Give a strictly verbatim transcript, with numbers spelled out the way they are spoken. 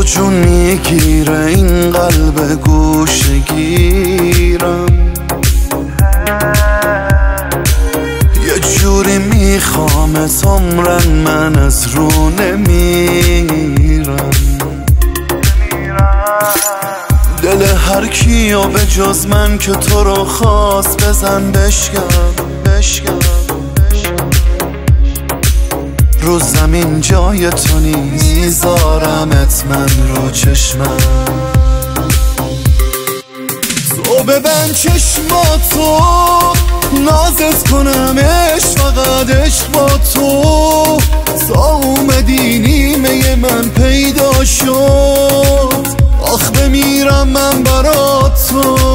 جون میگیره این قلب گوشگیرم، یه جوری میخوامت عمرن من از رو نمیرم. دل هر کیو به جز من که تو رو خواست بزن بشکن بشکن. رو زمین جای تو نیست، میذارمت من رو چشمم. تو ببند چشماتو نازت کنم، عشق فقط عشق با تو. تا اومدی نیمه من پیدا شد، آخ بمیرم من برات تو.